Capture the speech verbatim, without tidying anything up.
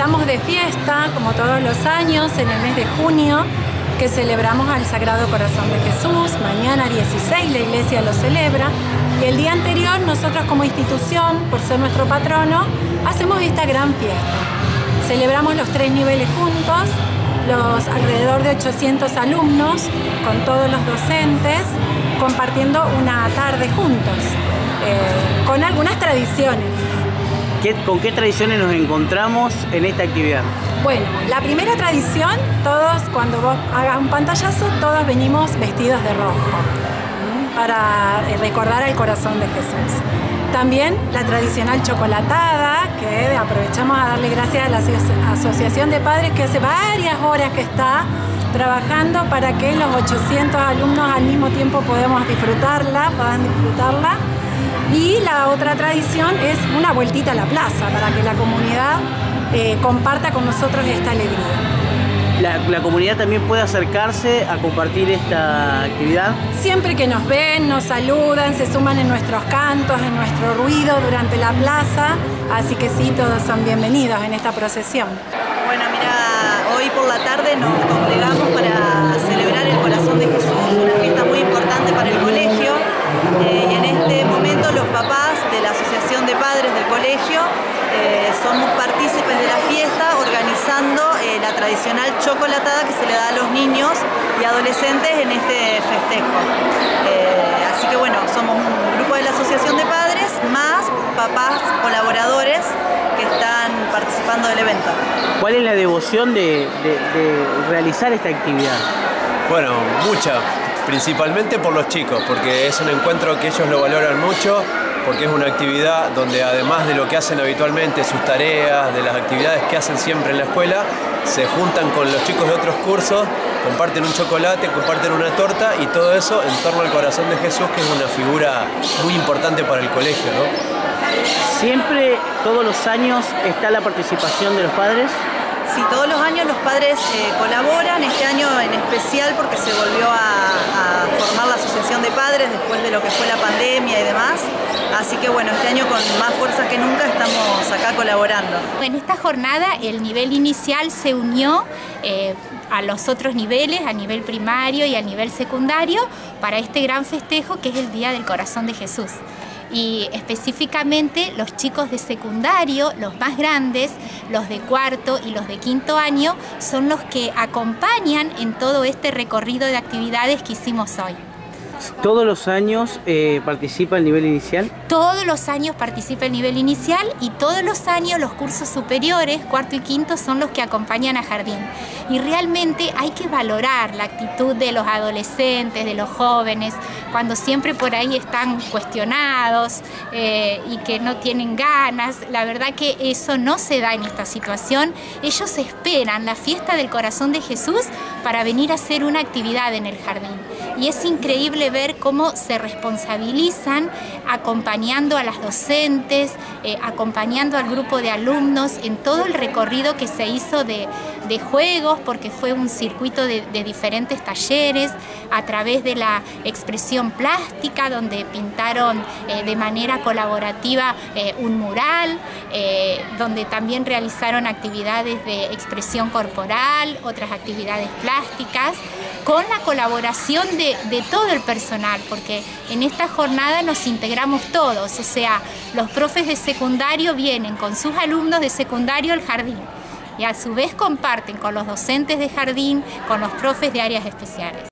Estamos de fiesta, como todos los años, en el mes de junio, que celebramos al Sagrado Corazón de Jesús. Mañana dieciséis la iglesia lo celebra. Y el día anterior nosotros como institución, por ser nuestro patrono, hacemos esta gran fiesta. Celebramos los tres niveles juntos, los alrededor de ochocientos alumnos, con todos los docentes, compartiendo una tarde juntos, eh, con algunas tradiciones. ¿Qué, ¿Con qué tradiciones nos encontramos en esta actividad? Bueno, la primera tradición, todos cuando vos hagas un pantallazo, todos venimos vestidos de rojo, para recordar al corazón de Jesús. También la tradicional chocolatada, que aprovechamos a darle gracias a la Asociación de Padres, que hace varias horas que está trabajando para que los ochocientos alumnos al mismo tiempo podamos disfrutarla, puedan disfrutarla. Y la otra tradición es una vueltita a la plaza, para que la comunidad eh, comparta con nosotros esta alegría. La, la comunidad también puede acercarse a compartir esta actividad. Siempre que nos ven, nos saludan, se suman en nuestros cantos, en nuestro ruido durante la plaza, así que sí, todos son bienvenidos en esta procesión. Bueno, mira, hoy por la tarde nos congregamos para celebrar el Corazón de Jesús, una fiesta muy importante para el colegio, eh, y en este momento los papás de la Asociación de Padres del colegio eh, somos partícipes de la fiesta, organizando eh, la tradicional chocolatada que se le da a los niños y adolescentes en este festejo. Eh, así que bueno, somos un grupo de la Asociación de Padres, más papás colaboradores que están participando del evento. ¿Cuál es la devoción de, de, de realizar esta actividad? Bueno, mucha, principalmente por los chicos, porque es un encuentro que ellos lo valoran mucho, porque es una actividad donde además de lo que hacen habitualmente, sus tareas, de las actividades que hacen siempre en la escuela, se juntan con los chicos de otros cursos, comparten un chocolate, comparten una torta y todo eso en torno al corazón de Jesús, que es una figura muy importante para el colegio, ¿no? ¿Siempre, todos los años, está la participación de los padres? Sí, todos los años los padres eh, colaboran, este año en especial porque se volvió a, a formar la Asociación de Padres después de lo que fue la pandemia y demás. Así que bueno, este año con más fuerza que nunca estamos acá colaborando. En esta jornada el nivel inicial se unió eh, a los otros niveles, a nivel primario y a nivel secundario, para este gran festejo que es el Día del Corazón de Jesús. Y específicamente los chicos de secundario, los más grandes, los de cuarto y los de quinto año, son los que acompañan en todo este recorrido de actividades que hicimos hoy. ¿Todos los años eh, participa el nivel inicial? Todos los años participa el nivel inicial y todos los años los cursos superiores, cuarto y quinto, son los que acompañan a jardín. Y realmente hay que valorar la actitud de los adolescentes, de los jóvenes, cuando siempre por ahí están cuestionados eh, y que no tienen ganas. La verdad que eso no se da en esta situación. Ellos esperan la fiesta del Corazón de Jesús para venir a hacer una actividad en el jardín. Y es increíble ver cómo se responsabilizan acompañando a las docentes, eh, acompañando al grupo de alumnos en todo el recorrido que se hizo de, de juegos, porque fue un circuito de, de diferentes talleres, a través de la expresión plástica, donde pintaron eh, de manera colaborativa eh, un mural, eh, donde también realizaron actividades de expresión corporal, otras actividades plásticas, con la colaboración de, de todo el personal, porque en esta jornada nos integramos todos, o sea, los profes de secundario vienen con sus alumnos de secundario al jardín y a su vez comparten con los docentes de jardín, con los profes de áreas especiales.